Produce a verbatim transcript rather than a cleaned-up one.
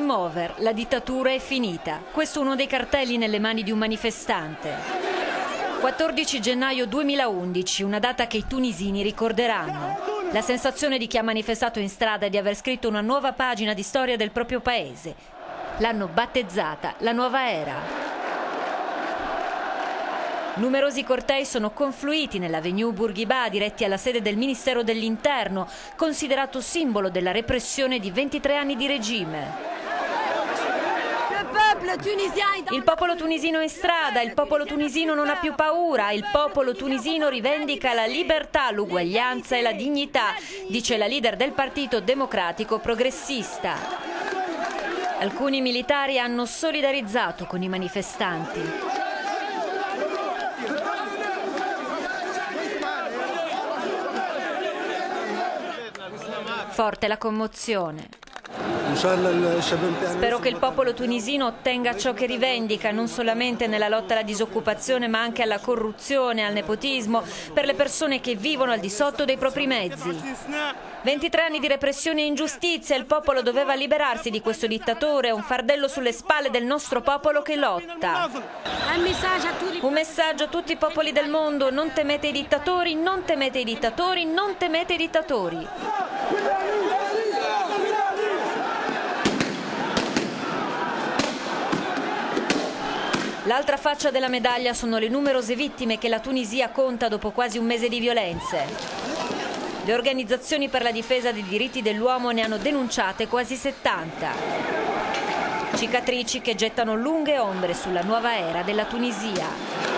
Game over, la dittatura è finita. Questo è uno dei cartelli nelle mani di un manifestante. quattordici gennaio duemilaundici, una data che i tunisini ricorderanno. La sensazione di chi ha manifestato in strada è di aver scritto una nuova pagina di storia del proprio paese. L'hanno battezzata la nuova era. Numerosi cortei sono confluiti nell'avenue Bourguiba diretti alla sede del Ministero dell'Interno, considerato simbolo della repressione di ventitré anni di regime. Il popolo tunisino è in strada, il popolo tunisino non ha più paura, il popolo tunisino rivendica la libertà, l'uguaglianza e la dignità, dice la leader del Partito Democratico Progressista. Alcuni militari hanno solidarizzato con i manifestanti. Forte la commozione. Spero che il popolo tunisino ottenga ciò che rivendica, non solamente nella lotta alla disoccupazione, ma anche alla corruzione, al nepotismo, per le persone che vivono al di sotto dei propri mezzi. ventitré anni di repressione e ingiustizia, il popolo doveva liberarsi di questo dittatore, è un fardello sulle spalle del nostro popolo che lotta. Un messaggio a tutti i popoli del mondo: non temete i dittatori, non temete i dittatori, non temete i dittatori. L'altra faccia della medaglia sono le numerose vittime che la Tunisia conta dopo quasi un mese di violenze. Le organizzazioni per la difesa dei diritti dell'uomo ne hanno denunciate quasi settanta. Cicatrici che gettano lunghe ombre sulla nuova era della Tunisia.